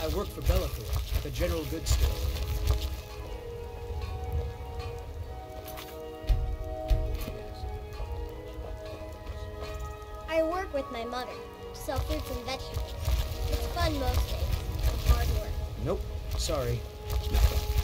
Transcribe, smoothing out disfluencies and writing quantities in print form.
I work for Bellathor, the general goods store. I work with my mother. Sell fruits and vegetables. It's fun most days. Hard work. Nope, sorry.